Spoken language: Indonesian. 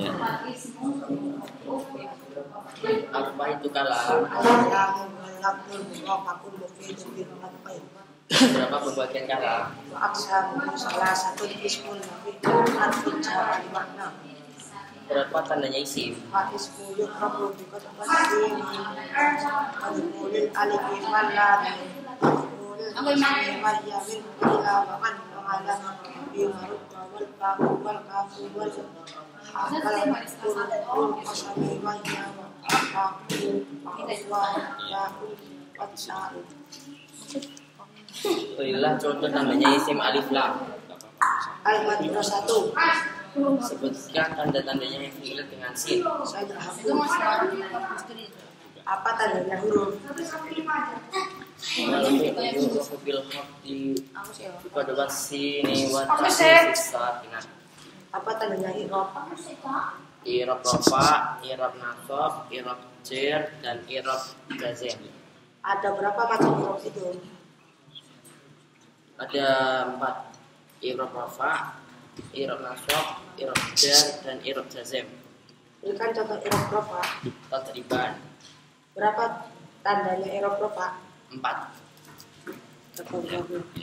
Ya. Apa itu kalam? Berapa pembagian kalam? Berapa tandanya isim? Berilah contoh tandanya isim alif lam. Al-Madrasatu. Sebutkan tanda-tandanya yang diilat dengan sin. Apa tandanya huruf? Pada sini wajah sakinah. Apa tandanya i'rab? I'rab rafa, i'rab nasab, i'rab jar dan i'rab jazm. Ada berapa macam i'rab itu? Ada 4. I'rab rafa, i'rab nasab, i'rab jar dan i'rab jazm. Berikan contoh i'rab rafa. Tadriban. Berapa tandanya i'rab rafa? 4.